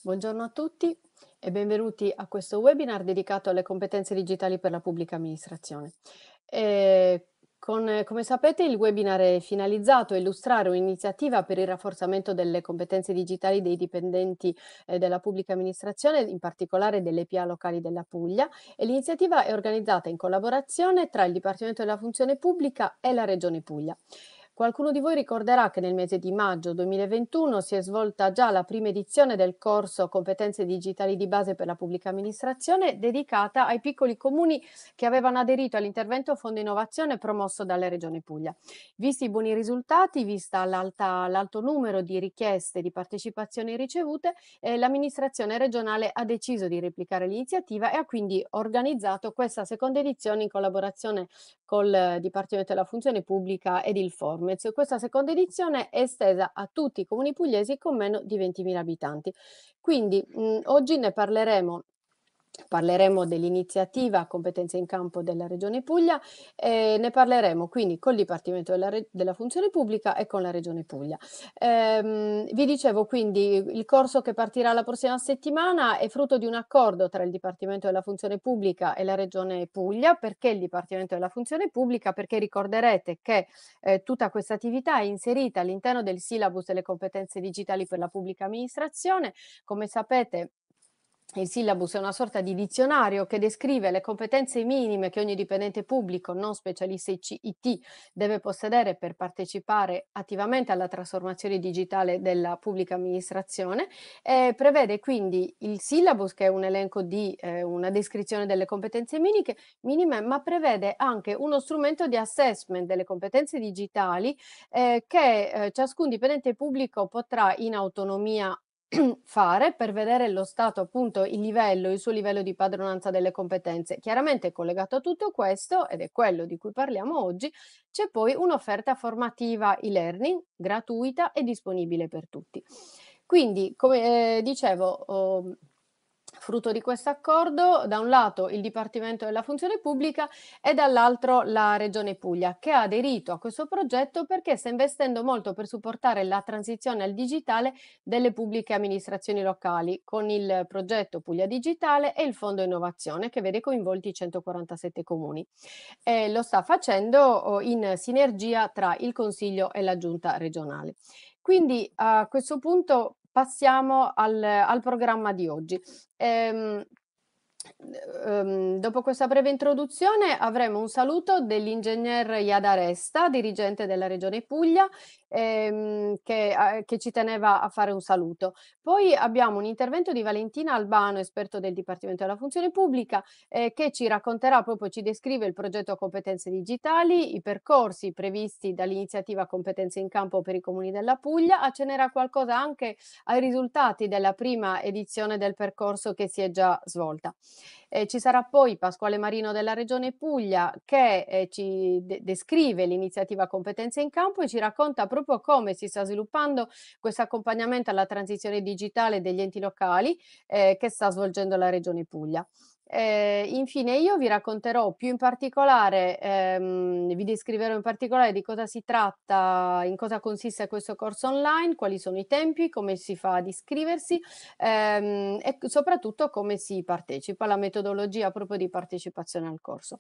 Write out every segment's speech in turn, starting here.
Buongiorno a tutti e benvenuti a questo webinar dedicato alle competenze digitali per la pubblica amministrazione. Come sapete, il webinar è finalizzato a illustrare un'iniziativa per il rafforzamento delle competenze digitali dei dipendenti della pubblica amministrazione, in particolare delle PA locali della Puglia, e l'iniziativa è organizzata in collaborazione tra il Dipartimento della Funzione Pubblica e la Regione Puglia. Qualcuno di voi ricorderà che nel mese di maggio 2021 si è svolta già la prima edizione del corso Competenze digitali di base per la pubblica amministrazione, dedicata ai piccoli comuni che avevano aderito all'intervento Fondo Innovazione promosso dalla Regione Puglia. Visti i buoni risultati, vista l'alto numero di richieste di partecipazioni ricevute, l'amministrazione regionale ha deciso di replicare l'iniziativa e ha quindi organizzato questa seconda edizione in collaborazione col Dipartimento della Funzione Pubblica ed il Formez. Questa seconda edizione è estesa a tutti i comuni pugliesi con meno di 20.000 abitanti. Quindi oggi ne parleremo dell'iniziativa Competenze in Campo della Regione Puglia e ne parleremo quindi col Dipartimento della Funzione Pubblica e con la Regione Puglia. Vi dicevo quindi il corso che partirà la prossima settimana è frutto di un accordo tra il Dipartimento della Funzione Pubblica e la Regione Puglia. Perché il Dipartimento della Funzione Pubblica? Perché ricorderete che tutta questa attività è inserita all'interno del syllabus delle competenze digitali per la pubblica amministrazione. Come sapete, il syllabus è una sorta di dizionario che descrive le competenze minime che ogni dipendente pubblico, non specialista IT, deve possedere per partecipare attivamente alla trasformazione digitale della pubblica amministrazione. Prevede quindi il syllabus, che è un elenco di una descrizione delle competenze minime, ma prevede anche uno strumento di assessment delle competenze digitali che ciascun dipendente pubblico potrà in autonomia fare per vedere lo stato, appunto, il suo livello di padronanza delle competenze. Chiaramente collegato a tutto questo, ed è quello di cui parliamo oggi, c'è poi un'offerta formativa e-learning gratuita e disponibile per tutti. Quindi, come dicevo, frutto di questo accordo, da un lato il Dipartimento della Funzione Pubblica e dall'altro la Regione Puglia, che ha aderito a questo progetto perché sta investendo molto per supportare la transizione al digitale delle pubbliche amministrazioni locali, con il progetto Puglia Digitale e il Fondo Innovazione, che vede coinvolti 147 comuni. E lo sta facendo in sinergia tra il Consiglio e la Giunta regionale. Quindi a questo punto passiamo al programma di oggi. Ehm, Dopo questa breve introduzione avremo un saluto dell'ingegner Iada Resta, dirigente della Regione Puglia, che ci teneva a fare un saluto. Poi abbiamo un intervento di Valentina Albano, esperto del Dipartimento della Funzione Pubblica, che ci racconterà, proprio ci descrive il progetto Competenze Digitali, i percorsi previsti dall'iniziativa Competenze in Campo per i comuni della Puglia, accennerà qualcosa anche ai risultati della prima edizione del percorso che si è già svolta. Ci sarà poi Pasquale Marino della Regione Puglia che ci descrive l'iniziativa Competenze in Campo e ci racconta proprio come si sta sviluppando questo accompagnamento alla transizione digitale degli enti locali che sta svolgendo la Regione Puglia. Infine io vi racconterò più in particolare, vi descriverò in particolare di cosa si tratta, in cosa consiste questo corso online, quali sono i tempi, come si fa ad iscriversi e soprattutto come si partecipa, la metodologia proprio di partecipazione al corso.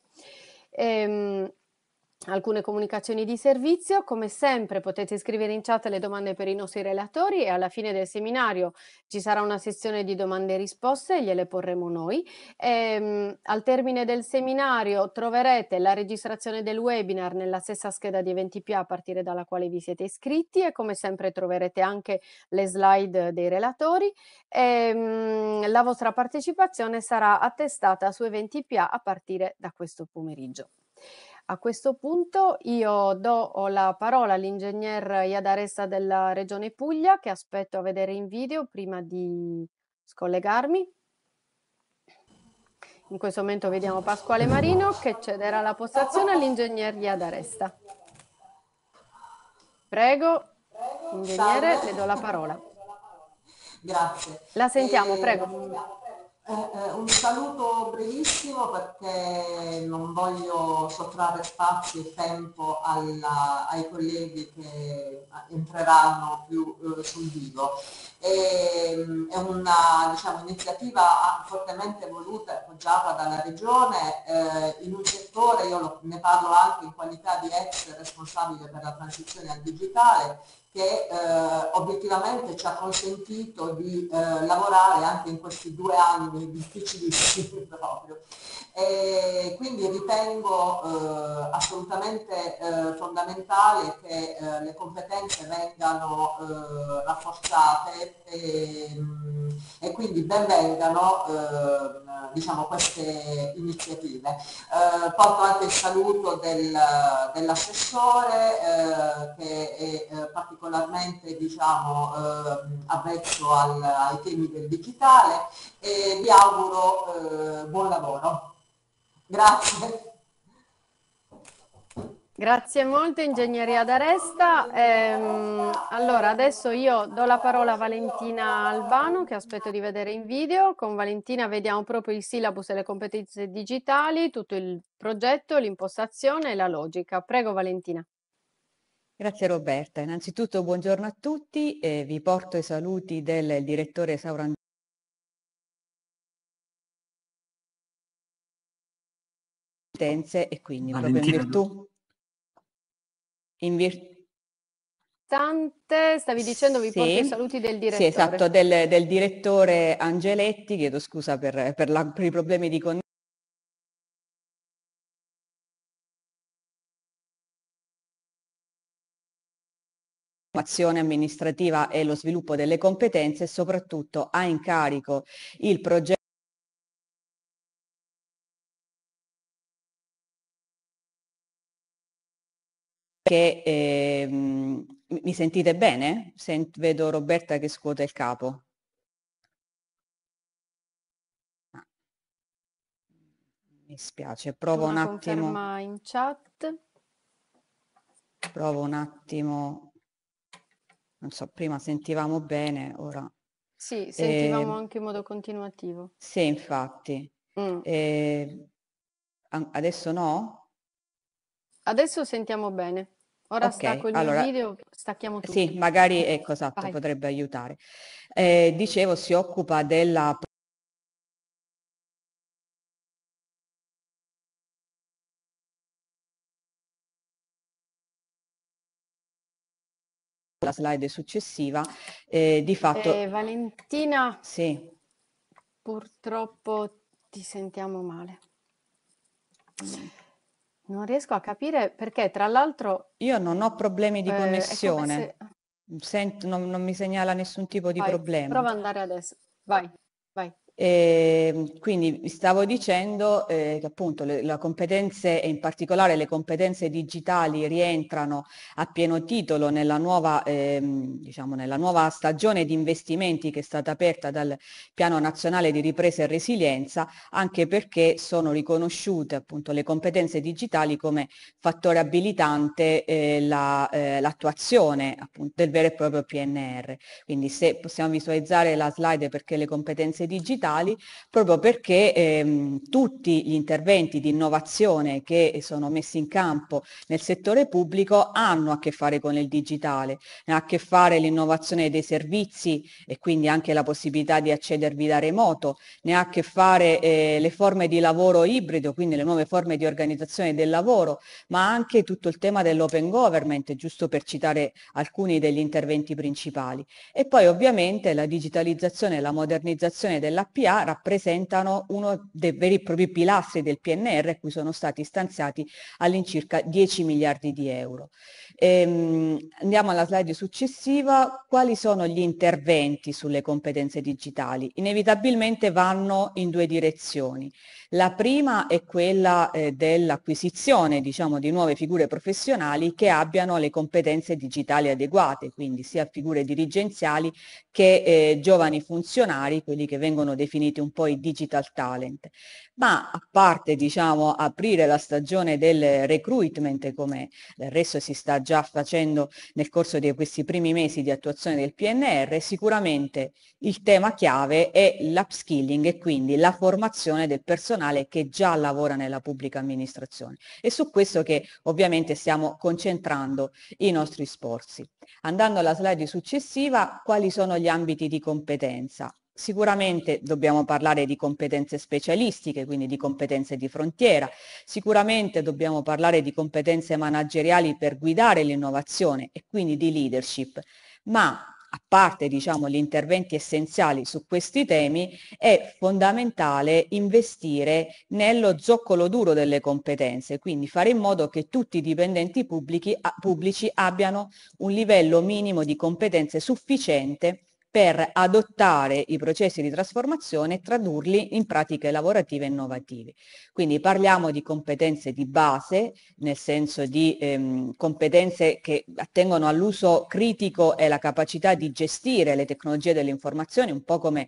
Alcune comunicazioni di servizio: come sempre potete scrivere in chat le domande per i nostri relatori e alla fine del seminario ci sarà una sessione di domande e risposte, gliele porremo noi. Al termine del seminario troverete la registrazione del webinar nella stessa scheda di eventi PA a partire dalla quale vi siete iscritti e come sempre troverete anche le slide dei relatori. La vostra partecipazione sarà attestata su eventi PA a partire da questo pomeriggio. A questo punto io do la parola all'ingegner Iada Resta della Regione Puglia, che aspetto a vedere in video prima di scollegarmi. In questo momento vediamo Pasquale Marino che cederà la postazione all'ingegner Iada Resta. Prego, ingegnere, le do la parola. Grazie. La sentiamo, prego. Un saluto brevissimo perché non voglio sottrarre spazio e tempo ai colleghi che entreranno più sul vivo. È una, diciamo, iniziativa fortemente voluta e appoggiata dalla Regione in un settore, ne parlo anche in qualità di ex responsabile per la transizione al digitale, che obiettivamente ci ha consentito di lavorare anche in questi 2 anni difficilissimi proprio. E quindi ritengo assolutamente fondamentale che le competenze vengano rafforzate e quindi benvengano diciamo, queste iniziative. Porto anche il saluto dell'assessore che è particolarmente diciamo, avvezzo ai temi del digitale e vi auguro buon lavoro. Grazie. Grazie molto, Ingegneria d'Aresta. Allora, adesso io do la parola a Valentina Albano, che aspetto di vedere in video. Con Valentina vediamo proprio il syllabus e le competenze digitali, tutto il progetto, l'impostazione e la logica. Prego, Valentina. Grazie Roberta. Innanzitutto buongiorno a tutti, vi porto i saluti del direttore Saurandini e quindi proprio in virtù Stavi dicendo vi porto i saluti del direttore. Sì, esatto, del direttore Angeletti, chiedo scusa per i problemi di connessione. Formazione amministrativa e lo sviluppo delle competenze e soprattutto ha in carico il progetto che mi sentite bene? Vedo Roberta che scuote il capo. Mi spiace, provo un attimo. Conferma in chat. Provo un attimo. Non so, prima sentivamo bene, ora. Sì, sentivamo anche in modo continuativo. Sì, infatti. Adesso no? Adesso sentiamo bene. Ora stacco il mio video, stacchiamo tutto. Sì, magari, ecco, esatto, potrebbe aiutare. Dicevo, si occupa della la slide successiva, di fatto... Valentina, sì. Purtroppo ti sentiamo male. Non riesco a capire perché, tra l'altro... Io non ho problemi di connessione, non mi segnala nessun tipo di problema. Prova ad andare adesso, vai. Quindi vi stavo dicendo che appunto le competenze e in particolare le competenze digitali rientrano a pieno titolo nella nuova, diciamo, nella nuova stagione di investimenti che è stata aperta dal Piano Nazionale di Ripresa e Resilienza, anche perché sono riconosciute appunto le competenze digitali come fattore abilitante l'attuazione appunto del vero e proprio PNR. Quindi se possiamo visualizzare la slide perché le competenze digitali proprio perché tutti gli interventi di innovazione che sono messi in campo nel settore pubblico hanno a che fare con il digitale, ne ha a che fare l'innovazione dei servizi e quindi anche la possibilità di accedervi da remoto, ne ha a che fare le forme di lavoro ibrido, quindi le nuove forme di organizzazione del lavoro, ma anche tutto il tema dell'open government, giusto per citare alcuni degli interventi principali. E poi ovviamente la digitalizzazione e la modernizzazione dell'APA rappresentano uno dei veri e propri pilastri del PNR a cui sono stati stanziati all'incirca 10 miliardi di euro. Andiamo alla slide successiva. Quali sono gli interventi sulle competenze digitali? Inevitabilmente vanno in due direzioni. La prima è quella dell'acquisizione, diciamo, di nuove figure professionali che abbiano le competenze digitali adeguate, quindi sia figure dirigenziali che giovani funzionari, quelli che vengono definiti un po' i digital talent, ma a parte diciamo aprire la stagione del recruitment, come del resto si sta già facendo nel corso di questi primi mesi di attuazione del PNR, sicuramente il tema chiave è l'upskilling e quindi la formazione del personale che già lavora nella pubblica amministrazione. È su questo che ovviamente stiamo concentrando i nostri sforzi. Andando alla slide successiva, quali sono gli ambiti di competenza? Sicuramente dobbiamo parlare di competenze specialistiche, quindi di competenze di frontiera, sicuramente dobbiamo parlare di competenze manageriali per guidare l'innovazione e quindi di leadership, ma a parte diciamo, gli interventi essenziali su questi temi, è fondamentale investire nello zoccolo duro delle competenze, quindi fare in modo che tutti i dipendenti pubblici abbiano un livello minimo di competenze sufficiente per adottare i processi di trasformazione e tradurli in pratiche lavorative innovative. Quindi parliamo di competenze di base, nel senso di competenze che attengono all'uso critico e la capacità di gestire le tecnologie dell'informazione, un po' come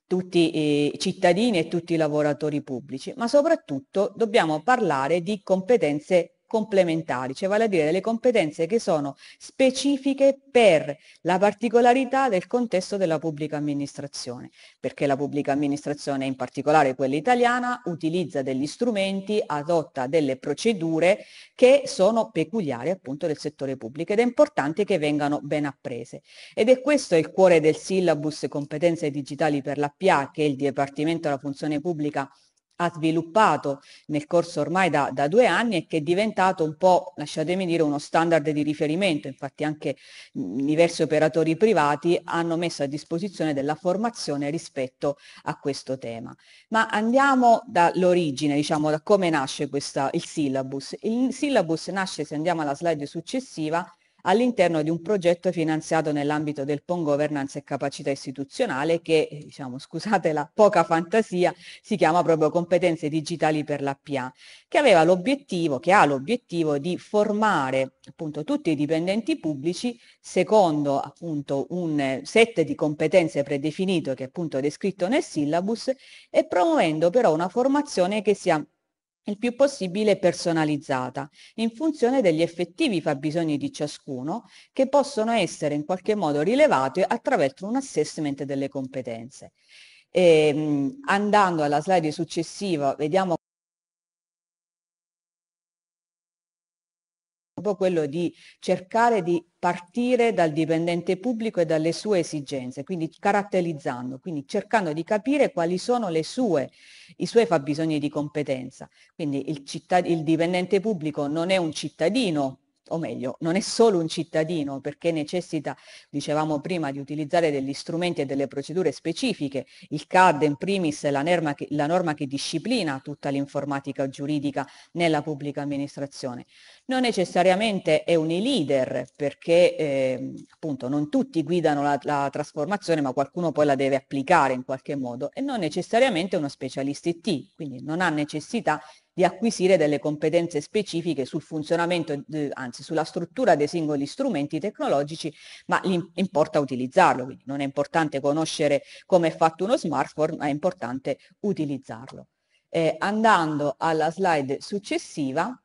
tutti i cittadini e tutti i lavoratori pubblici, ma soprattutto dobbiamo parlare di competenze complementari, cioè vale a dire delle competenze che sono specifiche per la particolarità del contesto della pubblica amministrazione, perché la pubblica amministrazione, in particolare quella italiana, utilizza degli strumenti, adotta delle procedure che sono peculiari appunto del settore pubblico ed è importante che vengano ben apprese. Ed è questo il cuore del syllabus Competenze digitali per l'APA che il Dipartimento della Funzione Pubblica ha sviluppato nel corso ormai da 2 anni e che è diventato un po', lasciatemi dire, uno standard di riferimento. Infatti anche diversi operatori privati hanno messo a disposizione della formazione rispetto a questo tema. Ma andiamo dall'origine, diciamo, da come nasce il syllabus. Il syllabus nasce, se andiamo alla slide successiva, all'interno di un progetto finanziato nell'ambito del PON Governance e Capacità Istituzionale che, diciamo, scusate la poca fantasia, si chiama proprio Competenze Digitali per l'APA, che ha l'obiettivo di formare appunto tutti i dipendenti pubblici secondo appunto un set di competenze predefinito che appunto è descritto nel syllabus e promuovendo però una formazione che sia il più possibile personalizzata, in funzione degli effettivi fabbisogni di ciascuno, che possono essere in qualche modo rilevati attraverso un assessment delle competenze. Andando alla slide successiva, vediamo quello di cercare di partire dal dipendente pubblico e dalle sue esigenze, quindi caratterizzando, quindi cercando di capire quali sono i suoi fabbisogni di competenza. Quindi il dipendente pubblico non è un cittadino, o meglio, non è solo un cittadino perché necessita, dicevamo prima, di utilizzare degli strumenti e delle procedure specifiche. Il CAD in primis è la norma che disciplina tutta l'informatica giuridica nella pubblica amministrazione. Non necessariamente è un e-leader perché appunto non tutti guidano la trasformazione, ma qualcuno poi la deve applicare in qualche modo e non necessariamente uno specialista IT, quindi non ha necessità di acquisire delle competenze specifiche sul funzionamento, anzi sulla struttura dei singoli strumenti tecnologici, ma gli importa utilizzarlo, quindi non è importante conoscere come è fatto uno smartphone, ma è importante utilizzarlo. Andando alla slide successiva,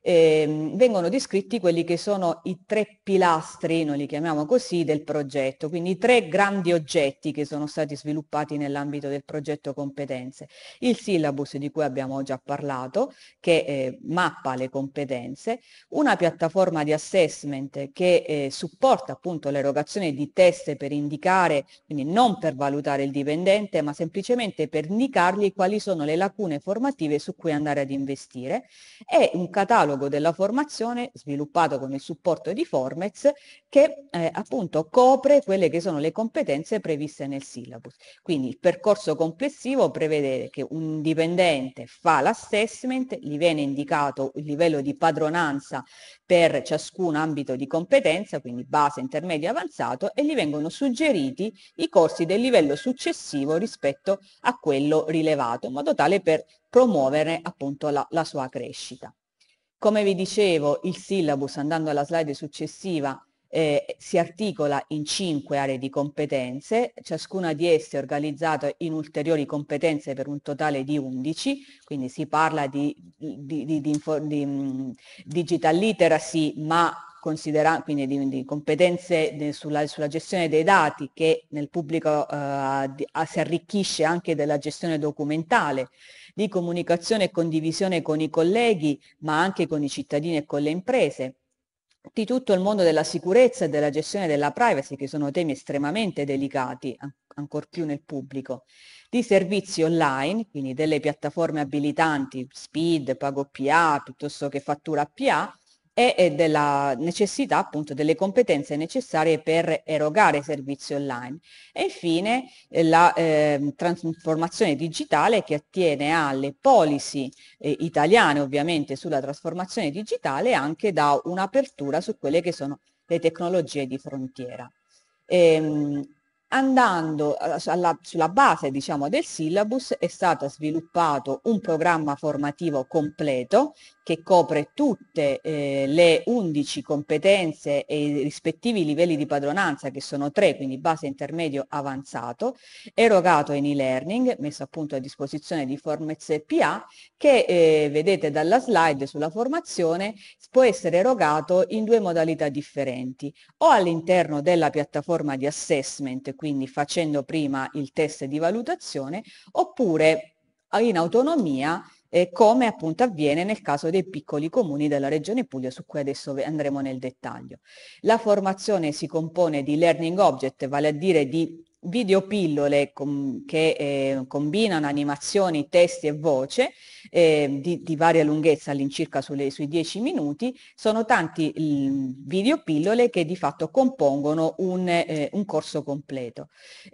vengono descritti quelli che sono i 3 pilastri, noi li chiamiamo così, del progetto, quindi i 3 grandi oggetti che sono stati sviluppati nell'ambito del progetto competenze. Il syllabus di cui abbiamo già parlato, che mappa le competenze, una piattaforma di assessment che supporta appunto l'erogazione di test per indicare, quindi non per valutare il dipendente, ma semplicemente per indicargli quali sono le lacune formative su cui andare ad investire, e un catalogo della formazione sviluppato con il supporto di Formez che appunto copre quelle che sono le competenze previste nel syllabus. Quindi il percorso complessivo prevede che un dipendente fa l'assessment, gli viene indicato il livello di padronanza per ciascun ambito di competenza, quindi base, intermedio e avanzato, e gli vengono suggeriti i corsi del livello successivo rispetto a quello rilevato, in modo tale per promuovere appunto la sua crescita. Come vi dicevo, il syllabus, andando alla slide successiva, si articola in 5 aree di competenze, ciascuna di esse è organizzata in ulteriori competenze per un totale di 11, quindi si parla di digital literacy, ma quindi di competenze sulla gestione dei dati, che nel pubblico si arricchisce anche della gestione documentale, di comunicazione e condivisione con i colleghi, ma anche con i cittadini e con le imprese, di tutto il mondo della sicurezza e della gestione della privacy, che sono temi estremamente delicati, ancor più nel pubblico, di servizi online, quindi delle piattaforme abilitanti, SPID, PagoPA, piuttosto che Fattura PA, e della necessità appunto delle competenze necessarie per erogare servizi online. E infine la trasformazione digitale, che attiene alle policy italiane ovviamente sulla trasformazione digitale, e anche da un'apertura su quelle che sono le tecnologie di frontiera. Andando sulla base, diciamo, del syllabus, è stato sviluppato un programma formativo completo che copre tutte le 11 competenze e i rispettivi livelli di padronanza, che sono 3, quindi base, intermedio, avanzato, erogato in e-learning, messo appunto a disposizione di Formez PA, che vedete dalla slide sulla formazione, può essere erogato in 2 modalità differenti: o all'interno della piattaforma di assessment, quindi facendo prima il test di valutazione, oppure in autonomia, come appunto avviene nel caso dei piccoli comuni della Regione Puglia, su cui adesso andremo nel dettaglio. La formazione si compone di learning object, vale a dire di videopillole che combinano animazioni, testi e voce, di varia lunghezza, all'incirca sui 10 minuti. Sono tanti videopillole che di fatto compongono un corso completo.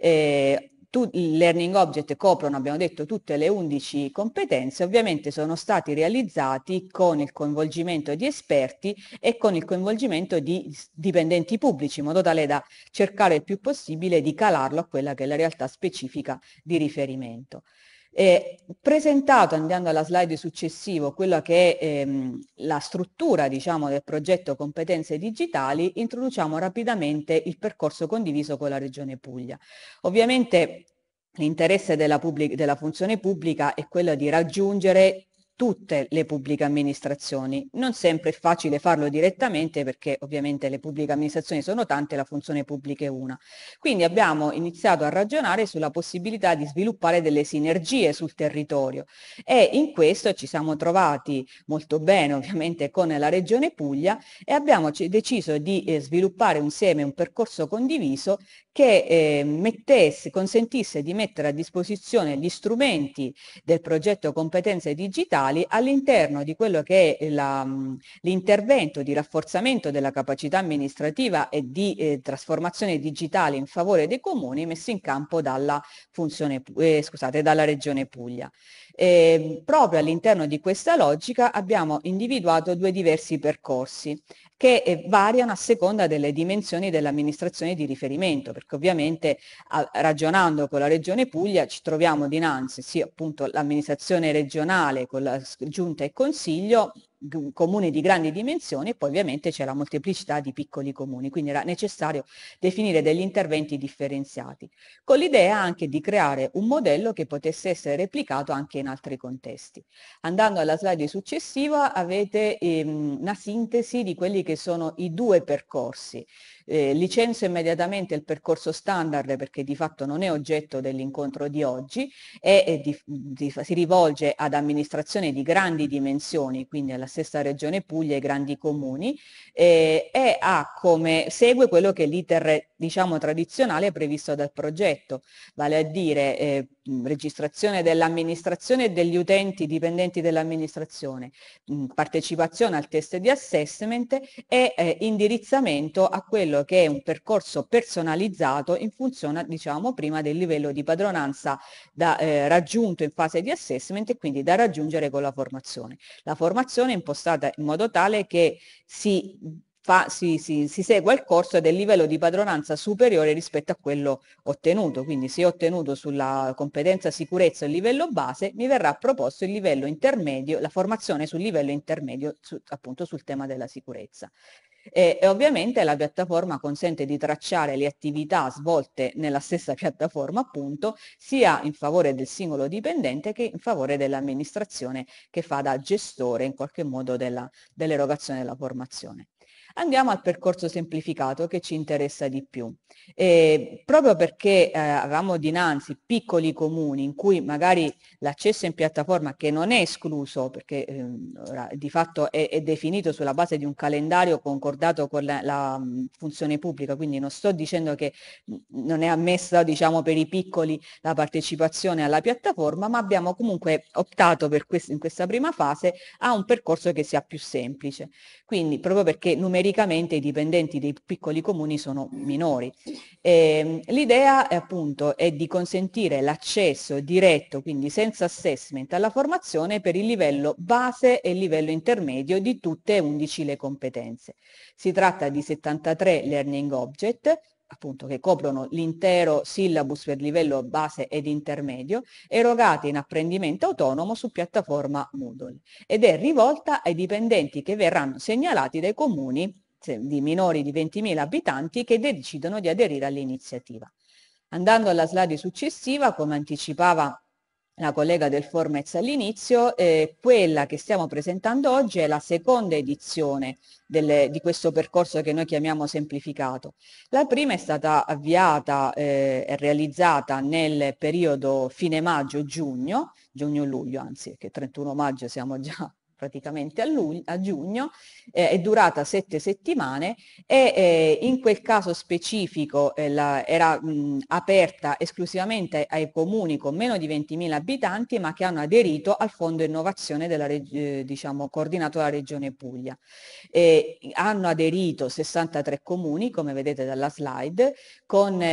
I learning object coprono, abbiamo detto, tutte le 11 competenze. Ovviamente sono stati realizzati con il coinvolgimento di esperti e con il coinvolgimento di dipendenti pubblici, in modo tale da cercare il più possibile di calarlo a quella che è la realtà specifica di riferimento. Presentato, andando alla slide successivo, quella che è la struttura, diciamo, del progetto Competenze Digitali, introduciamo rapidamente il percorso condiviso con la Regione Puglia. Ovviamente l'interesse della funzione pubblica è quello di raggiungere tutte le pubbliche amministrazioni. Non sempre è facile farlo direttamente, perché ovviamente le pubbliche amministrazioni sono tante e la funzione pubblica è una. Quindi abbiamo iniziato a ragionare sulla possibilità di sviluppare delle sinergie sul territorio, e in questo ci siamo trovati molto bene ovviamente con la Regione Puglia, e abbiamo deciso di sviluppare insieme un percorso condiviso che consentisse di mettere a disposizione gli strumenti del progetto Competenze Digitali all'interno di quello che è l'intervento di rafforzamento della capacità amministrativa e di trasformazione digitale in favore dei comuni, messo in campo dalla Regione Puglia. Proprio all'interno di questa logica abbiamo individuato 2 diversi percorsi che variano a seconda delle dimensioni dell'amministrazione di riferimento, perché ovviamente ragionando con la Regione Puglia ci troviamo dinanzi sì appunto l'amministrazione regionale con la giunta e consiglio, comuni di grandi dimensioni, e poi ovviamente c'è la molteplicità di piccoli comuni, quindi era necessario definire degli interventi differenziati, con l'idea anche di creare un modello che potesse essere replicato anche in altri contesti. Andando alla slide successiva avete una sintesi di quelli che sono i 2 percorsi. Licenzio immediatamente il percorso standard, perché di fatto non è oggetto dell'incontro di oggi, e si rivolge ad amministrazioni di grandi dimensioni, quindi alla stessa Regione Puglia e ai grandi comuni, e segue quello che è l'iter, diciamo, tradizionale previsto dal progetto, vale a dire registrazione dell'amministrazione e degli utenti dipendenti dell'amministrazione, partecipazione al test di assessment e indirizzamento a quello che è un percorso personalizzato in funzione, diciamo, prima del livello di padronanza raggiunto in fase di assessment, e quindi da raggiungere con la formazione. La formazione è impostata in modo tale che si segue il corso del livello di padronanza superiore rispetto a quello ottenuto. Quindi se ho ottenuto sulla competenza sicurezza il livello base, mi verrà proposto il livello intermedio, la formazione sul livello intermedio appunto sul tema della sicurezza. E ovviamente la piattaforma consente di tracciare le attività svolte nella stessa piattaforma, appunto, sia in favore del singolo dipendente che in favore dell'amministrazione che fa da gestore in qualche modo dell'erogazione della formazione. Andiamo al percorso semplificato che ci interessa di più. Proprio perché avevamo dinanzi piccoli comuni in cui magari l'accesso in piattaforma, che non è escluso perché ora, di fatto è definito sulla base di un calendario concordato con la funzione pubblica, quindi non sto dicendo che non è ammessa, diciamo, per i piccoli la partecipazione alla piattaforma, ma abbiamo comunque optato per in questa prima fase a un percorso che sia più semplice. Quindi proprio perché numericamente i dipendenti dei piccoli comuni sono minori. L'idea appunto è di consentire l'accesso diretto, quindi senza assessment, alla formazione per il livello base e il livello intermedio di tutte e 11 le competenze. Si tratta di 73 learning object, appunto che coprono l'intero syllabus per livello base ed intermedio, erogati in apprendimento autonomo su piattaforma Moodle ed è rivolta ai dipendenti che verranno segnalati dai comuni di minori di 20.000 abitanti che decidono di aderire all'iniziativa. Andando alla slide successiva, come anticipava la collega del Formez all'inizio, quella che stiamo presentando oggi è la seconda edizione di questo percorso che noi chiamiamo semplificato. La prima è stata avviata e realizzata nel periodo fine maggio-giugno, giugno-luglio, anzi, che 31 maggio siamo già praticamente a giugno, è durata 7 settimane e in quel caso specifico era aperta esclusivamente ai comuni con meno di 20.000 abitanti ma che hanno aderito al fondo innovazione diciamo, coordinato dalla Regione Puglia. Hanno aderito 63 comuni, come vedete dalla slide, con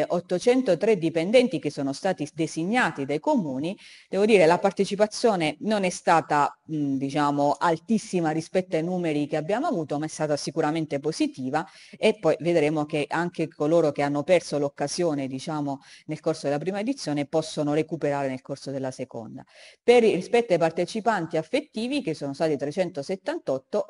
803 dipendenti che sono stati designati dai comuni. Devo dire, la partecipazione non è stata, diciamo, altissima rispetto ai numeri che abbiamo avuto, ma è stata sicuramente positiva e poi vedremo che anche coloro che hanno perso l'occasione, diciamo, nel corso della prima edizione possono recuperare nel corso della seconda. Rispetto ai partecipanti affettivi, che sono stati 378,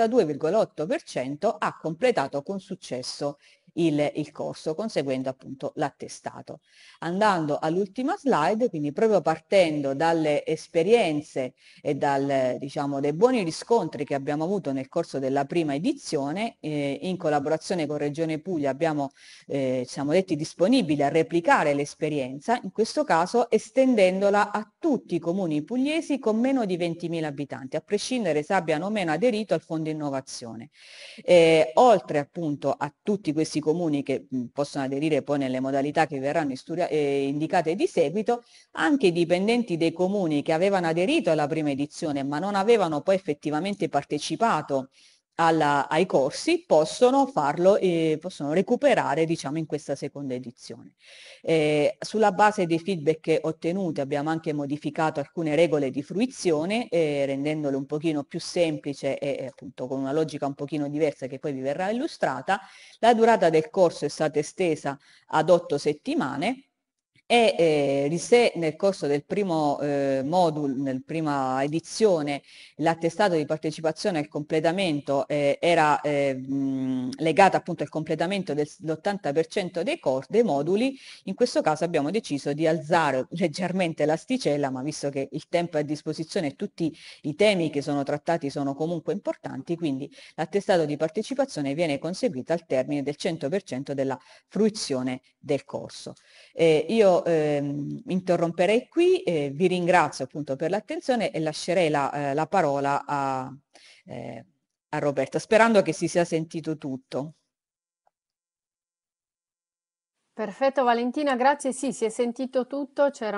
82,8% ha completato con successo il corso, conseguendo appunto l'attestato. Andando all'ultima slide, quindi proprio partendo dalle esperienze e diciamo, dai buoni riscontri che abbiamo avuto nel corso della prima edizione, in collaborazione con Regione Puglia siamo detti disponibili a replicare l'esperienza, in questo caso estendendola a tutti i comuni pugliesi con meno di 20.000 abitanti, a prescindere se abbiano o meno aderito al Fondo Innovazione. Oltre appunto a tutti questi comuni che possono aderire poi nelle modalità che verranno indicate di seguito, anche i dipendenti dei comuni che avevano aderito alla prima edizione ma non avevano poi effettivamente partecipato ai corsi possono farlo e possono recuperare, diciamo, in questa seconda edizione. Sulla base dei feedback ottenuti abbiamo anche modificato alcune regole di fruizione, rendendole un pochino più semplice e appunto con una logica un pochino diversa che poi vi verrà illustrata. La durata del corso è stata estesa ad 8 settimane e se nel corso del primo modulo, nella prima edizione, l'attestato di partecipazione al completamento era legato appunto al completamento dell'80% dei moduli, in questo caso abbiamo deciso di alzare leggermente l'asticella, ma visto che il tempo è a disposizione e tutti i temi che sono trattati sono comunque importanti, quindi l'attestato di partecipazione viene conseguito al termine del 100% della fruizione del corso. Io interromperei qui, vi ringrazio appunto per l'attenzione e lascerei la parola a Roberta, sperando che si sia sentito tutto. Perfetto Valentina, grazie. Sì, si è sentito tutto, c'era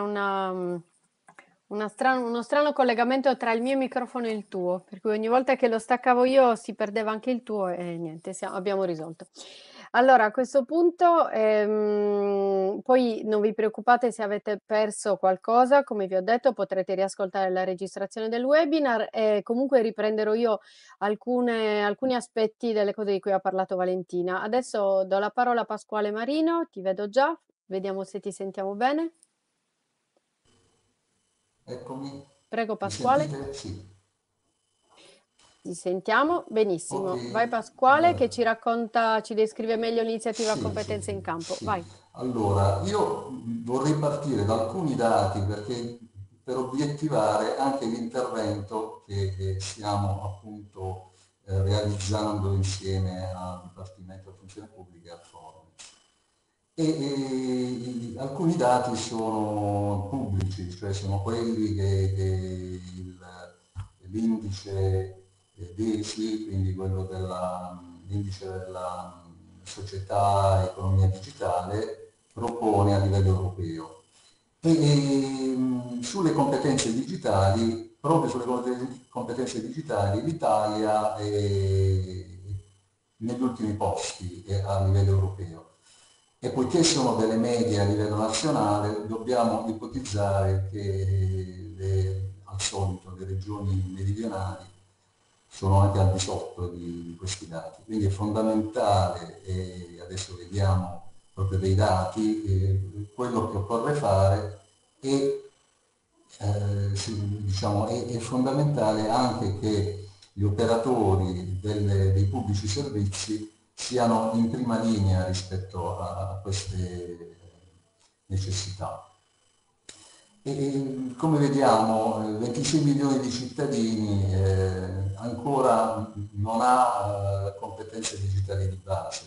uno strano collegamento tra il mio microfono e il tuo, per cui ogni volta che lo staccavo io si perdeva anche il tuo e niente, abbiamo risolto. Allora, a questo punto, poi non vi preoccupate se avete perso qualcosa, come vi ho detto potrete riascoltare la registrazione del webinar e comunque riprenderò io alcuni aspetti delle cose di cui ha parlato Valentina. Adesso do la parola a Pasquale Marino, ti vedo già, vediamo se ti sentiamo bene. Eccomi. Prego Mi Pasquale. sentite? Sì. Ti sentiamo benissimo. Ok, Vai Pasquale che guarda. ci racconta, ci descrive meglio l'iniziativa Sì, Competenze in Campo. sì. Vai. Allora, io vorrei partire da alcuni dati perché per obiettivare anche l'intervento che stiamo appunto realizzando insieme al Dipartimento della Funzione Pubblica e al Forum. Alcuni dati sono pubblici, cioè sono quelli che l'indice DESI, quindi quello l'indice della società economia digitale, propone a livello europeo. Sulle competenze digitali, proprio sulle competenze digitali, l'Italia è negli ultimi posti a livello europeo. E poiché sono delle medie a livello nazionale, dobbiamo ipotizzare che al solito le regioni meridionali sono anche al di sotto di questi dati. Quindi è fondamentale, e adesso vediamo proprio dei dati, quello che occorre fare è, diciamo, è fondamentale anche che gli operatori dei pubblici servizi siano in prima linea rispetto a queste necessità. E come vediamo, 26 milioni di cittadini ancora non ha competenze digitali di base.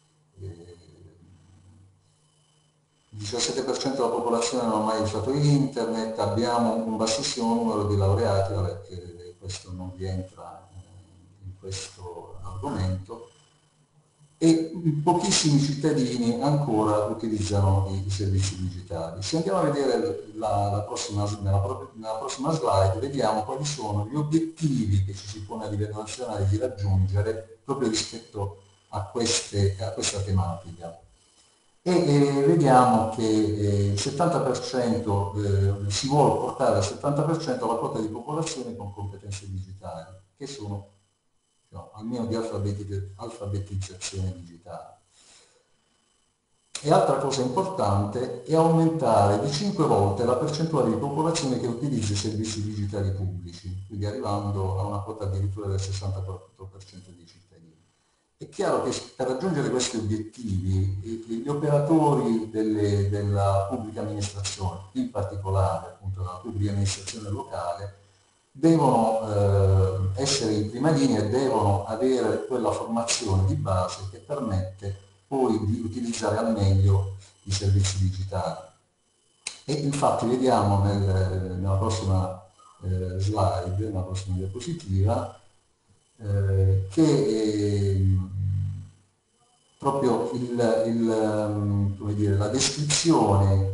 Il 17% della popolazione non ha mai usato internet, abbiamo un bassissimo numero di laureati, vabbè, questo non rientra in questo argomento, e pochissimi cittadini ancora utilizzano i servizi digitali. Se andiamo a vedere nella prossima slide, vediamo quali sono gli obiettivi che ci si pone a livello nazionale di raggiungere proprio rispetto a questa tematica. Vediamo che il 70%, si vuole portare al 70% la quota di popolazione con competenze digitali, che sono almeno di alfabetizzazione digitale. E altra cosa importante è aumentare di 5 volte la percentuale di popolazione che utilizza i servizi digitali pubblici, quindi arrivando a una quota addirittura del 64% dei cittadini. È chiaro che per raggiungere questi obiettivi gli operatori della pubblica amministrazione, in particolare appunto della pubblica amministrazione locale, devono essere in prima linea e devono avere quella formazione di base che permette poi di utilizzare al meglio i servizi digitali. E infatti vediamo nella prossima slide, nella prossima diapositiva, che proprio come dire, la descrizione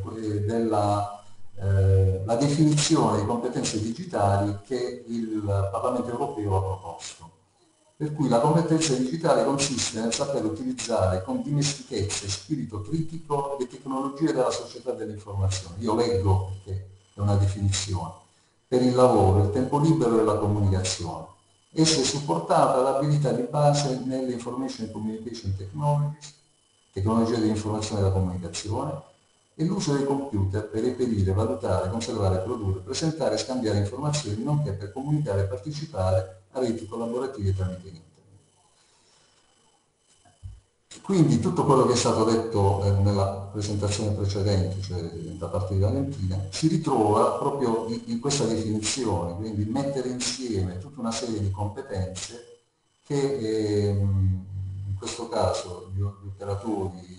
la definizione di competenze digitali che il Parlamento europeo ha proposto. Per cui la competenza digitale consiste nel saper utilizzare con dimestichezza e spirito critico le tecnologie della società dell'informazione. Io leggo perché è una definizione. Per il lavoro, il tempo libero e la comunicazione. Essa è supportata dall'abilità di base nelle Information and Communication Technologies, tecnologie dell'informazione e della comunicazione, e l'uso dei computer per reperire, valutare, conservare, produrre, presentare e scambiare informazioni, nonché per comunicare e partecipare a reti collaborative tramite internet. Quindi tutto quello che è stato detto nella presentazione precedente, cioè da parte di Valentina, si ritrova proprio in questa definizione, quindi mettere insieme tutta una serie di competenze che in questo caso gli operatori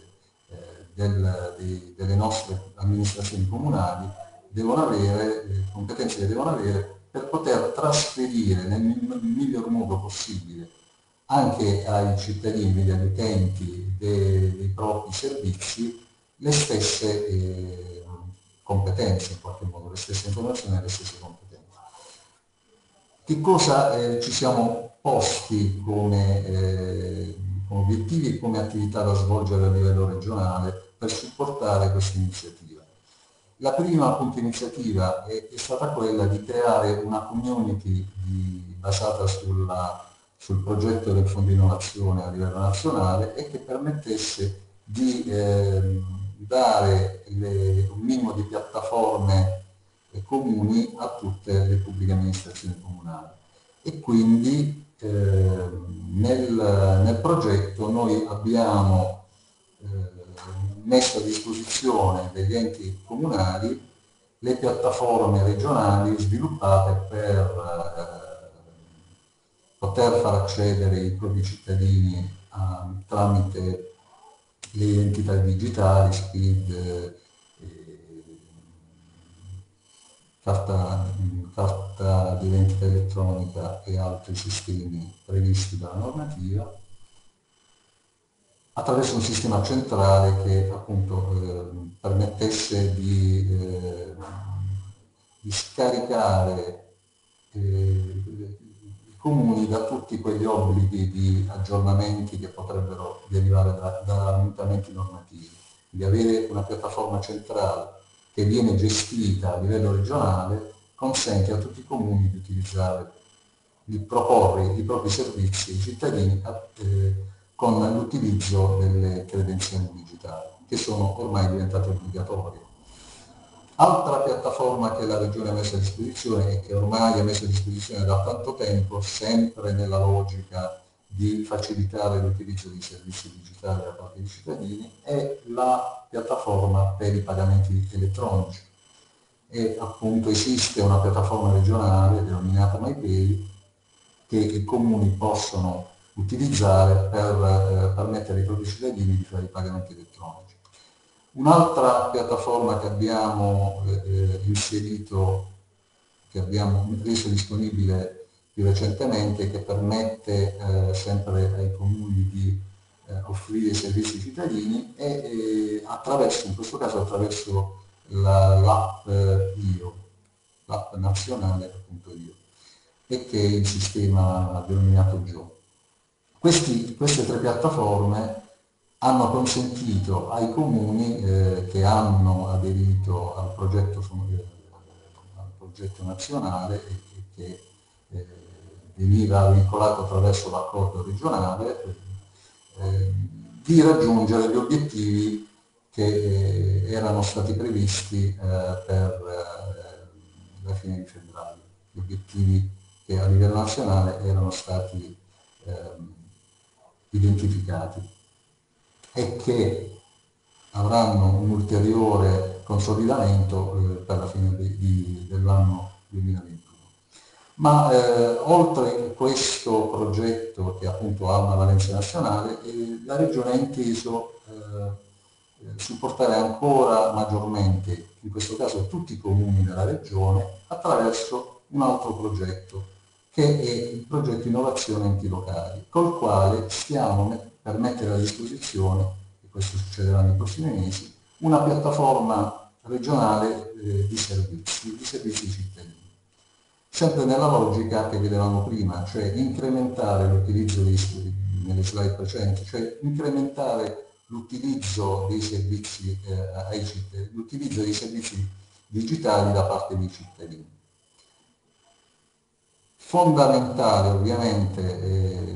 delle nostre amministrazioni comunali devono avere, competenze che devono avere per poter trasferire nel miglior modo possibile anche ai cittadini, agli utenti dei propri servizi, le stesse competenze, in qualche modo, le stesse informazioni e le stesse competenze. Che cosa ci siamo posti come obiettivi e come attività da svolgere a livello regionale per supportare questa iniziativa? La prima appunto iniziativa è stata quella di creare una community basata sul progetto del Fondo Innovazione a livello nazionale e che permettesse di dare un minimo di piattaforme comuni a tutte le pubbliche amministrazioni comunali. e quindi nel progetto noi abbiamo messo a disposizione degli enti comunali le piattaforme regionali sviluppate per poter far accedere i propri cittadini tramite le identità digitali, SPID, carta di identità elettronica e altri sistemi previsti dalla normativa, attraverso un sistema centrale che appunto permettesse di scaricare i comuni da tutti quegli obblighi di aggiornamenti che potrebbero derivare da mutamenti normativi, di avere una piattaforma centrale che viene gestita a livello regionale consente a tutti i comuni di utilizzare, di proporre i propri servizi ai cittadini con l'utilizzo delle credenziali digitali, che sono ormai diventate obbligatorie. Altra piattaforma che la Regione ha messo a disposizione e che ormai ha messo a disposizione da tanto tempo, sempre nella logica di facilitare l'utilizzo di servizi digitali da parte dei cittadini, è la piattaforma per i pagamenti elettronici. E appunto esiste una piattaforma regionale denominata MyPay che i comuni possono utilizzare per permettere ai propri cittadini di fare i pagamenti elettronici. Un'altra piattaforma che abbiamo inserito, che abbiamo reso disponibile più recentemente, che permette sempre ai comuni di offrire servizi ai cittadini, e attraverso, in questo caso attraverso l'app IO, l'app nazionale appunto IO, e che è il sistema denominato GIO. Queste tre piattaforme hanno consentito ai comuni che hanno aderito al progetto nazionale e che veniva vincolato attraverso l'accordo regionale di raggiungere gli obiettivi che erano stati previsti per la fine di febbraio, gli obiettivi che a livello nazionale erano stati identificati e che avranno un ulteriore consolidamento per la fine dell'anno 2021. Ma oltre questo progetto che appunto ha una valenza nazionale, la Regione ha inteso supportare ancora maggiormente, in questo caso tutti i comuni della Regione, attraverso un altro progetto, che è il progetto Innovazione Enti Locali, col quale stiamo per mettere a disposizione, e questo succederà nei prossimi mesi, una piattaforma regionale di servizi cittadini. Sempre nella logica che vedevamo prima, cioè incrementare l'utilizzo nelle slide precedenti, cioè incrementare l'utilizzo dei servizi l'utilizzo dei servizi digitali da parte dei cittadini. Fondamentale ovviamente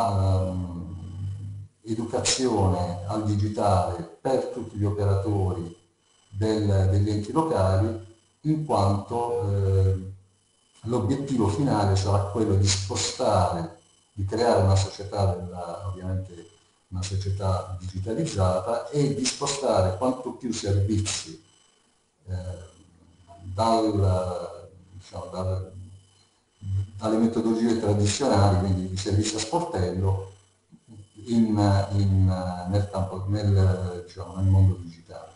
l'educazione al digitale per tutti gli operatori degli enti locali, in quanto l'obiettivo finale sarà quello di spostare, di creare una società, ovviamente una società digitalizzata, e di spostare quanto più servizi dalle metodologie tradizionali, quindi di servizio a sportello, nel mondo digitale.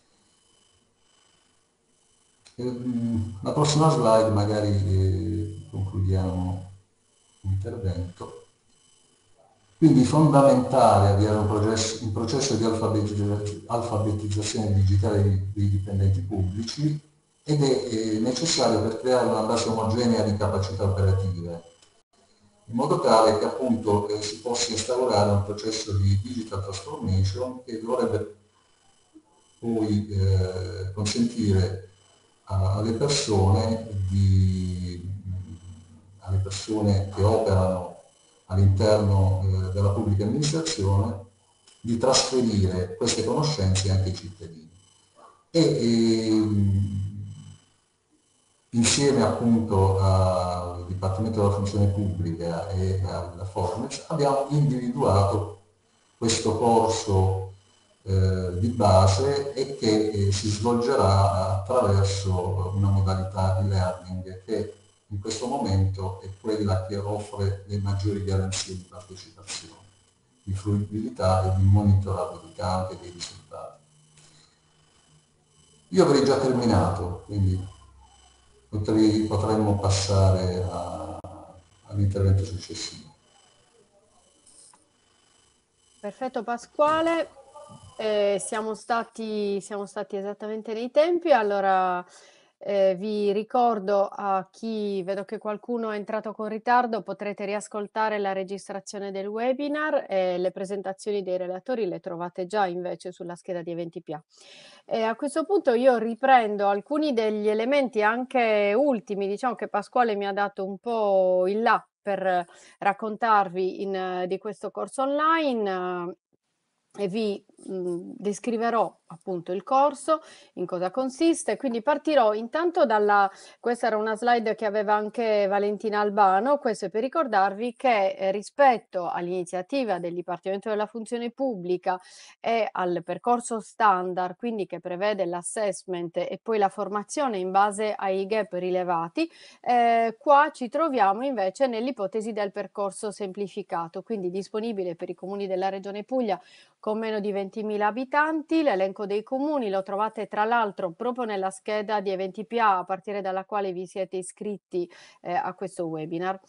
La prossima slide magari concludiamo l'intervento. Quindi fondamentale avviare un processo di alfabetizzazione digitale dei dipendenti pubblici, ed è necessario per creare una base omogenea di capacità operative, in modo tale che appunto si possa instaurare un processo di digital transformation che dovrebbe poi consentire alle persone che operano all'interno della pubblica amministrazione di trasferire queste conoscenze anche ai cittadini. insieme appunto al Dipartimento della Funzione Pubblica e alla Formes abbiamo individuato questo corso di base e che si svolgerà attraverso una modalità di learning che in questo momento è quella che offre le maggiori garanzie di partecipazione, di fruibilità e di monitoraggio anche dei risultati. Io avrei già terminato, quindi potremmo passare all'intervento successivo. Perfetto Pasquale, siamo stati esattamente nei tempi, allora vi ricordo a chi, vedo che qualcuno è entrato con ritardo, potrete riascoltare la registrazione del webinar e le presentazioni dei relatori le trovate già invece sulla scheda di eventi PA. A questo punto io riprendo alcuni degli elementi anche ultimi, diciamo che Pasquale mi ha dato un po' il là per raccontarvi di questo corso online e vi descriverò appunto il corso, in cosa consiste, quindi partirò intanto questa era una slide che aveva anche Valentina Albano, questo è per ricordarvi che rispetto all'iniziativa del Dipartimento della Funzione Pubblica e al percorso standard, quindi che prevede l'assessment e poi la formazione in base ai gap rilevati, qua ci troviamo invece nell'ipotesi del percorso semplificato, quindi disponibile per i comuni della Regione Puglia con meno di 20.000 abitanti. L'elenco dei comuni lo trovate tra l'altro proprio nella scheda di eventi PA a partire dalla quale vi siete iscritti a questo webinar.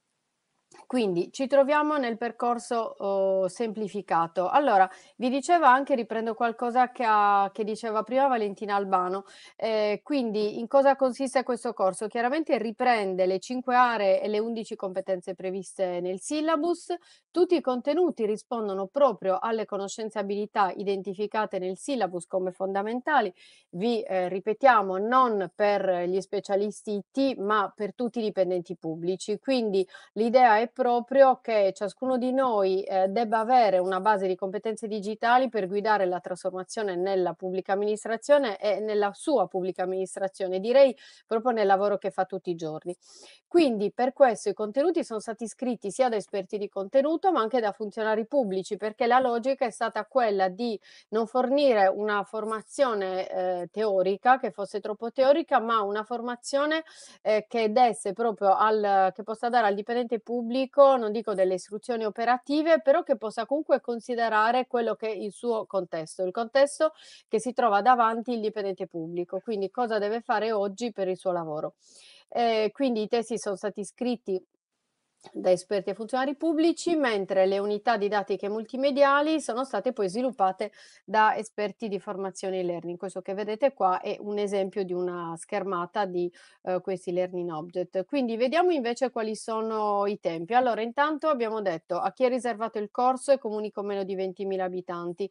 Quindi ci troviamo nel percorso semplificato. Allora, vi diceva anche, riprendo qualcosa che diceva prima Valentina Albano, quindi in cosa consiste questo corso? Chiaramente riprende le 5 aree e le 11 competenze previste nel syllabus, tutti i contenuti rispondono proprio alle conoscenze e abilità identificate nel syllabus come fondamentali, vi ripetiamo non per gli specialisti IT ma per tutti i dipendenti pubblici, quindi l'idea è proprio che ciascuno di noi debba avere una base di competenze digitali per guidare la trasformazione nella pubblica amministrazione e nella sua pubblica amministrazione, direi proprio nel lavoro che fa tutti i giorni. Quindi per questo i contenuti sono stati scritti sia da esperti di contenuto ma anche da funzionari pubblici, perché la logica è stata quella di non fornire una formazione teorica che fosse troppo teorica, ma una formazione che desse proprio che possa dare al dipendente pubblico, non dico delle istruzioni operative, però che possa comunque considerare quello che è il suo contesto, il contesto che si trova davanti il dipendente pubblico, quindi cosa deve fare oggi per il suo lavoro. Quindi i testi sono stati scritti da esperti e funzionari pubblici, mentre le unità didattiche multimediali sono state poi sviluppate da esperti di formazione e learning. Questo che vedete qua è un esempio di una schermata di questi learning object. Quindi vediamo invece quali sono i tempi. Allora, intanto abbiamo detto a chi è riservato il corso e comuni con meno di 20.000 abitanti.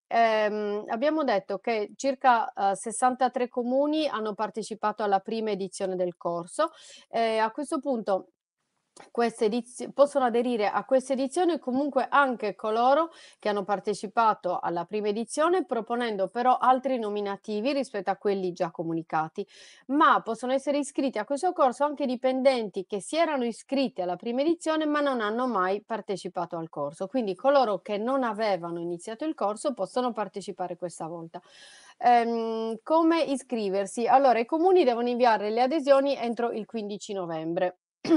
Abbiamo detto che circa 63 comuni hanno partecipato alla prima edizione del corso. A questo punto possono aderire a questa edizione comunque anche coloro che hanno partecipato alla prima edizione, proponendo però altri nominativi rispetto a quelli già comunicati, ma possono essere iscritti a questo corso anche dipendenti che si erano iscritti alla prima edizione ma non hanno mai partecipato al corso, quindi coloro che non avevano iniziato il corso possono partecipare questa volta. Come iscriversi? Allora, i comuni devono inviare le adesioni entro il 15 novembre.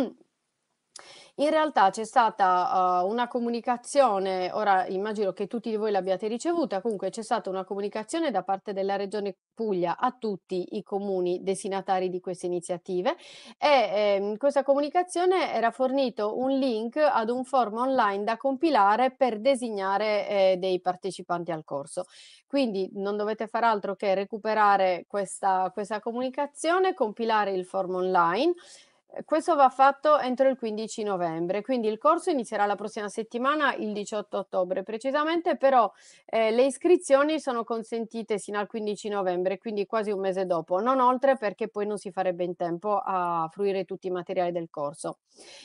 In realtà c'è stata una comunicazione, ora immagino che tutti voi l'abbiate ricevuta, comunque c'è stata una comunicazione da parte della Regione Puglia a tutti i comuni destinatari di queste iniziative e in questa comunicazione era fornito un link ad un form online da compilare per designare dei partecipanti al corso. Quindi non dovete fare altro che recuperare questa comunicazione, compilare il form online. Questo va fatto entro il 15 novembre, quindi il corso inizierà la prossima settimana, il 18 ottobre precisamente, però le iscrizioni sono consentite sino al 15 novembre, quindi quasi un mese dopo, non oltre perché poi non si farebbe in tempo a fruire tutti i materiali del corso.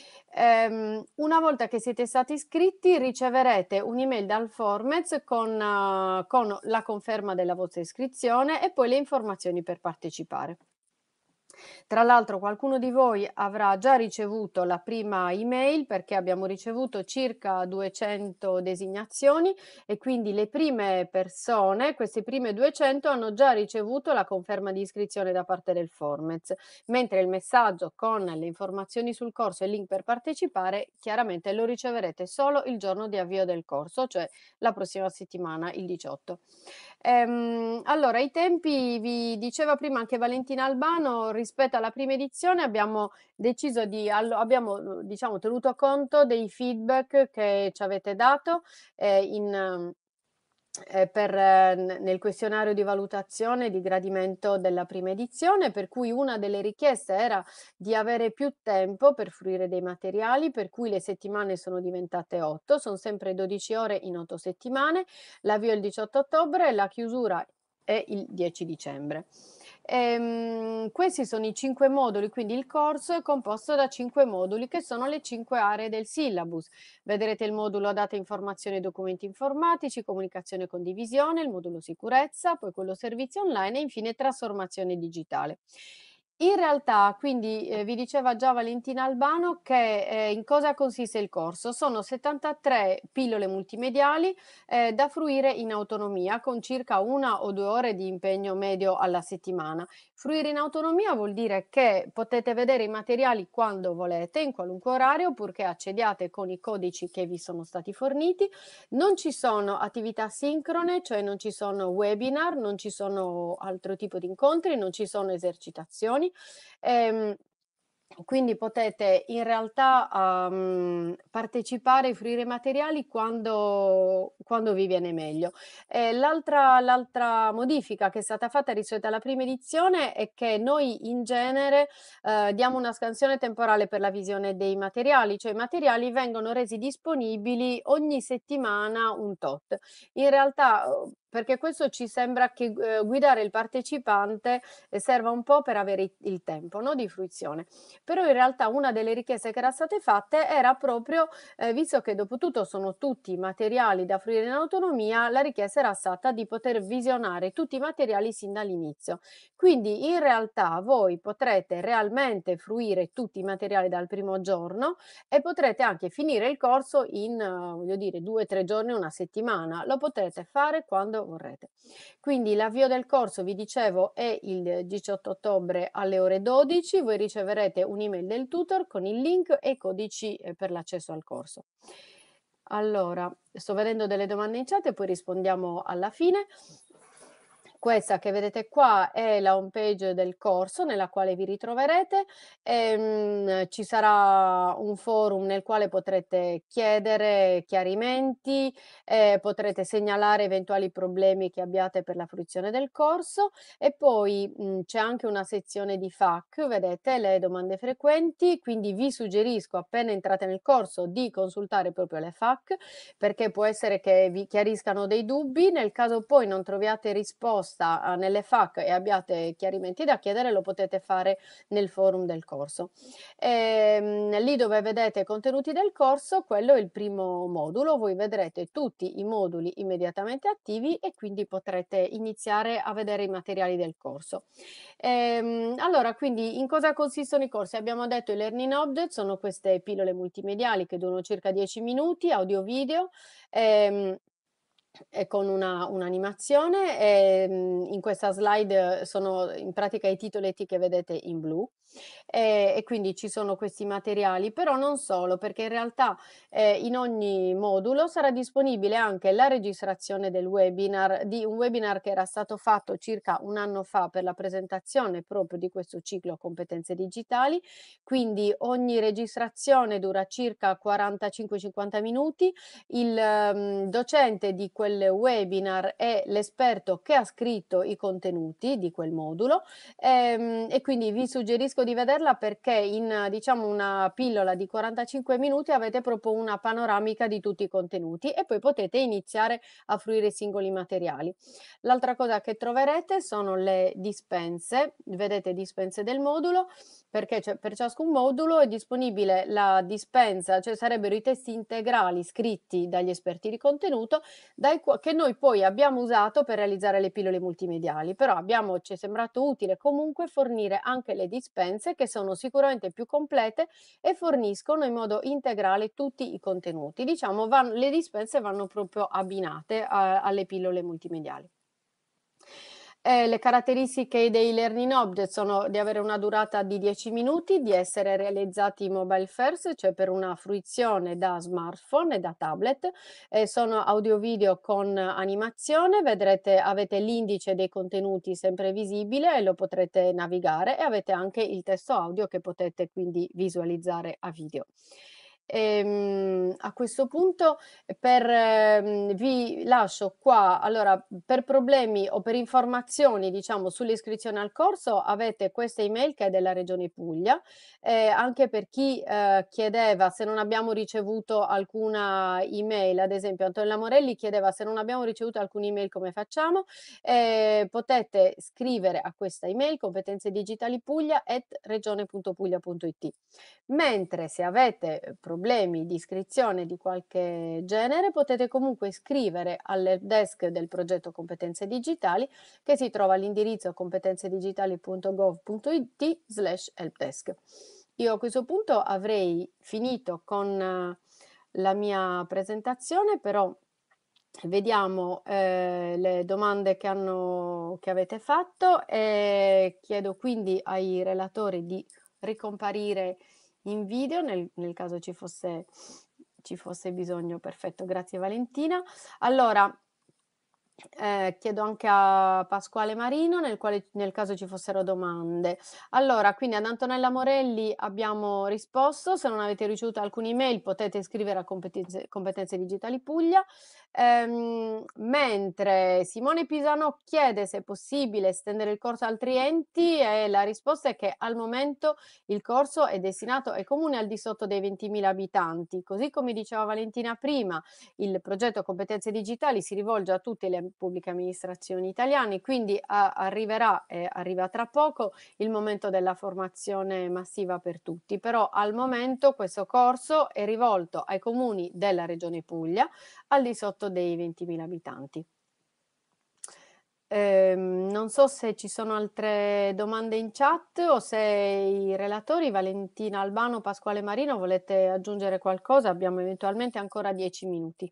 Una volta che siete stati iscritti riceverete un'email dal Formez con la conferma della vostra iscrizione e poi le informazioni per partecipare. Tra l'altro qualcuno di voi avrà già ricevuto la prima email, perché abbiamo ricevuto circa 200 designazioni e quindi le prime persone, queste prime 200, hanno già ricevuto la conferma di iscrizione da parte del Formez, mentre il messaggio con le informazioni sul corso e il link per partecipare chiaramente lo riceverete solo il giorno di avvio del corso, cioè la prossima settimana, il 18. Allora, i tempi, vi diceva prima anche Valentina Albano, rispetto alla prima edizione abbiamo deciso abbiamo diciamo tenuto conto dei feedback che ci avete dato nel questionario di valutazione di gradimento della prima edizione, per cui una delle richieste era di avere più tempo per fruire dei materiali, per cui le settimane sono diventate 8, sono sempre 12 ore in 8 settimane, l'avvio è il 18 ottobre e la chiusura è il 10 dicembre. Questi sono i 5 moduli, quindi il corso è composto da 5 moduli che sono le 5 aree del syllabus. Vedrete il modulo date informazioni e documenti informatici, comunicazione e condivisione, il modulo sicurezza, poi quello servizi online e infine trasformazione digitale. In realtà, quindi vi diceva già Valentina Albano che in cosa consiste il corso? Sono 73 pillole multimediali da fruire in autonomia con circa 1 o 2 ore di impegno medio alla settimana. Fruire in autonomia vuol dire che potete vedere i materiali quando volete, in qualunque orario, purché accediate con i codici che vi sono stati forniti. Non ci sono attività sincrone, cioè non ci sono webinar, non ci sono altro tipo di incontri, non ci sono esercitazioni. Quindi potete in realtà partecipare e fruire i materiali quando vi viene meglio. L'altra modifica che è stata fatta rispetto alla prima edizione è che noi in genere diamo una scansione temporale per la visione dei materiali, cioè i materiali vengono resi disponibili ogni settimana un tot. In realtà, perché questo ci sembra che guidare il partecipante serva un po' per avere il tempo, no, di fruizione. Però in realtà una delle richieste che era state fatte era proprio, visto che dopo tutto sono tutti materiali da fruire in autonomia, la richiesta era stata di poter visionare tutti i materiali sin dall'inizio. Quindi in realtà voi potrete realmente fruire tutti i materiali dal primo giorno e potrete anche finire il corso in, voglio dire, 2 o 3 giorni, una settimana. Lo potrete fare quando vorrete. Quindi l'avvio del corso, vi dicevo, è il 18 ottobre alle ore 12, voi riceverete un'email del tutor con il link e i codici per l'accesso al corso. Allora, sto vedendo delle domande in chat e poi rispondiamo alla fine. Questa che vedete qua è la home page del corso nella quale vi ritroverete. Ci sarà un forum nel quale potrete chiedere chiarimenti, potrete segnalare eventuali problemi che abbiate per la fruizione del corso e poi c'è anche una sezione di FAQ, vedete, le domande frequenti, quindi vi suggerisco appena entrate nel corso di consultare proprio le FAQ perché può essere che vi chiariscano dei dubbi, nel caso poi non troviate risposta nelle FAQ e abbiate chiarimenti da chiedere, lo potete fare nel forum del corso. Lì dove vedete i contenuti del corso, quello è il primo modulo, voi vedrete tutti i moduli immediatamente attivi e quindi potrete iniziare a vedere i materiali del corso. Allora, quindi in cosa consistono i corsi? Abbiamo detto i Learning Object, sono queste pillole multimediali che durano circa 10 minuti, audio-video, e con un'animazione. In questa slide sono in pratica i titoletti che vedete in blu e quindi ci sono questi materiali, però non solo, perché in realtà in ogni modulo sarà disponibile anche la registrazione del webinar, di un webinar che era stato fatto circa un anno fa per la presentazione proprio di questo ciclo competenze digitali, quindi ogni registrazione dura circa 45-50 minuti, il docente di quel webinar è l'esperto che ha scritto i contenuti di quel modulo e quindi vi suggerisco di vederla perché in diciamo una pillola di 45 minuti avete proprio una panoramica di tutti i contenuti e poi potete iniziare a fruire i singoli materiali. L'altra cosa che troverete sono le dispense, vedete dispense del modulo, perché per ciascun modulo è disponibile la dispensa, cioè sarebbero i testi integrali scritti dagli esperti di contenuto, che noi poi abbiamo usato per realizzare le pillole multimediali, però ci è sembrato utile comunque fornire anche le dispense, che sono sicuramente più complete e forniscono in modo integrale tutti i contenuti. Diciamo, le dispense vanno proprio abbinate alle pillole multimediali. Le caratteristiche dei learning object sono di avere una durata di 10 minuti, di essere realizzati mobile first, cioè per una fruizione da smartphone e da tablet. Sono audio-video con animazione, avete l'indice dei contenuti sempre visibile e lo potrete navigare, e avete anche il testo audio che potete quindi visualizzare a video. A questo punto vi lascio qua, allora, per problemi o per informazioni, diciamo, sull'iscrizione al corso avete questa email che è della Regione Puglia, anche per chi chiedeva se non abbiamo ricevuto alcuna email, ad esempio Antonella Morelli chiedeva se non abbiamo ricevuto alcuna email come facciamo, potete scrivere a questa email competenzedigitali@regione.puglia.it. Mentre se avete problemi di iscrizione di qualche genere, potete comunque scrivere all'helpdesk del progetto Competenze Digitali, che si trova all'indirizzo competenzedigitali.gov.it/helpdesk. Io a questo punto avrei finito con la mia presentazione, però vediamo le domande che avete fatto, e chiedo quindi ai relatori di ricomparire in video nel caso ci fosse bisogno. Perfetto, grazie Valentina. Allora, chiedo anche a Pasquale Marino nel caso ci fossero domande. Allora, quindi ad Antonella Morelli abbiamo risposto. Se non avete ricevuto alcune email potete scrivere a Competenze Digitali Puglia. Mentre Simone Pisano chiede se è possibile estendere il corso a altri enti, e la risposta è che al momento il corso è destinato ai comuni al di sotto dei 20.000 abitanti. Così come diceva Valentina prima, il progetto Competenze Digitali si rivolge a tutte le pubbliche amministrazioni italiane, quindi arriva tra poco il momento della formazione massiva per tutti, però al momento questo corso è rivolto ai comuni della Regione Puglia al di sotto dei 20.000 abitanti. Non so se ci sono altre domande in chat o se i relatori Valentina Albano, Pasquale Marino volete aggiungere qualcosa. Abbiamo eventualmente ancora 10 minuti.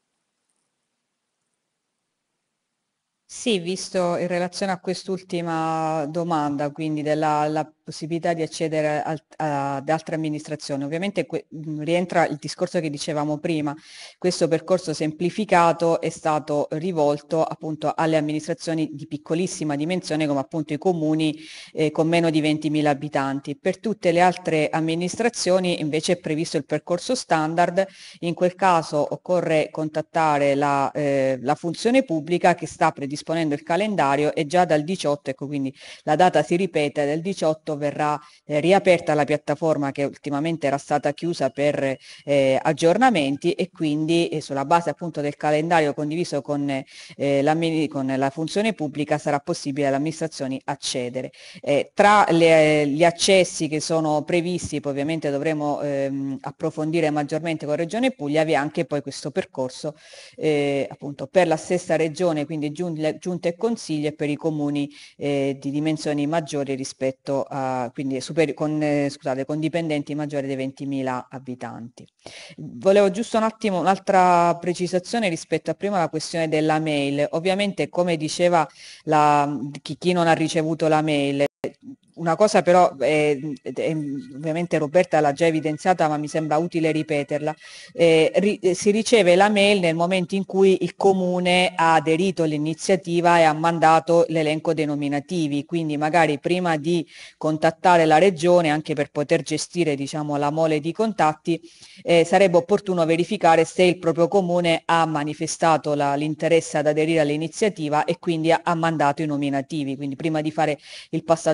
Sì, visto in relazione a quest'ultima domanda, quindi la possibilità di accedere ad altre amministrazioni, ovviamente rientra il discorso che dicevamo prima. Questo percorso semplificato è stato rivolto appunto alle amministrazioni di piccolissima dimensione, come appunto i comuni con meno di 20.000 abitanti. Per tutte le altre amministrazioni invece è previsto il percorso standard. In quel caso occorre contattare la funzione pubblica che sta predisponendo il calendario, e già dal 18, ecco, quindi la data si ripete, del 18 verrà riaperta la piattaforma che ultimamente era stata chiusa per aggiornamenti, e quindi sulla base appunto del calendario condiviso con la funzione pubblica sarà possibile alle amministrazioni accedere. Tra gli accessi che sono previsti, poi ovviamente dovremo approfondire maggiormente con Regione Puglia, vi è anche poi questo percorso appunto per la stessa regione, quindi giunte e consigli, e per i comuni di dimensioni maggiori rispetto a, quindi con dipendenti maggiori dei 20.000 abitanti. Volevo giusto un attimo un'altra precisazione rispetto a prima, la questione della mail. Ovviamente, come diceva chi non ha ricevuto la mail, una cosa però ovviamente Roberta l'ha già evidenziata, ma mi sembra utile ripeterla. Si riceve la mail nel momento in cui il comune ha aderito all'iniziativa e ha mandato l'elenco dei nominativi, quindi magari prima di contattare la regione, anche per poter gestire, diciamo, la mole di contatti, sarebbe opportuno verificare se il proprio comune ha manifestato l'interesse ad aderire all'iniziativa e quindi ha mandato i nominativi. Quindi prima di fare il passaggio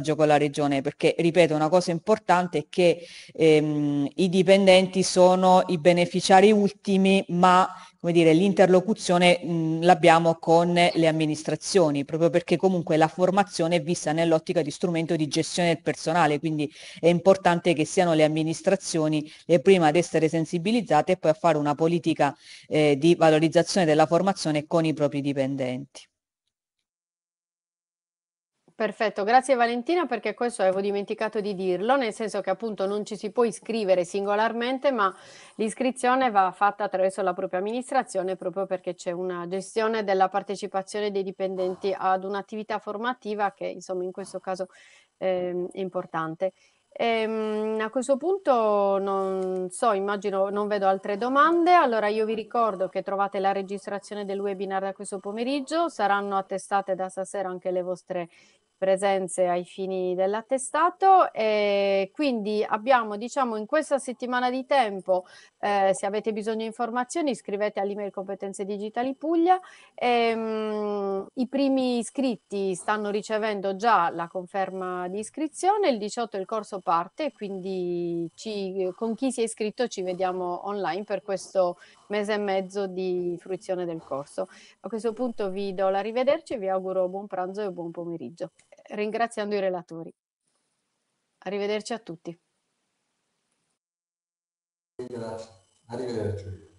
passaggio con la regione, perché ripeto, una cosa importante è che i dipendenti sono i beneficiari ultimi, ma come dire, l'interlocuzione l'abbiamo con le amministrazioni, proprio perché comunque la formazione è vista nell'ottica di strumento di gestione del personale, quindi è importante che siano le amministrazioni le prime ad essere sensibilizzate e poi a fare una politica di valorizzazione della formazione con i propri dipendenti. Perfetto, grazie Valentina, perché questo avevo dimenticato di dirlo, nel senso che appunto non ci si può iscrivere singolarmente, ma l'iscrizione va fatta attraverso la propria amministrazione, proprio perché c'è una gestione della partecipazione dei dipendenti ad un'attività formativa che insomma in questo caso è importante. A questo punto non so, immagino, non vedo altre domande, allora io vi ricordo che trovate la registrazione del webinar da questo pomeriggio, saranno attestate da stasera anche le vostre presenze ai fini dell'attestato, e quindi abbiamo, diciamo, in questa settimana di tempo, se avete bisogno di informazioni scrivete all'email Competenze Digitali Puglia. I primi iscritti stanno ricevendo già la conferma di iscrizione, il 18 il corso parte, quindi con chi si è iscritto ci vediamo online per questo mese e mezzo di fruizione del corso. A questo punto vi do l'arrivederci e vi auguro buon pranzo e buon pomeriggio, ringraziando i relatori. Arrivederci a tutti. Grazie, arrivederci.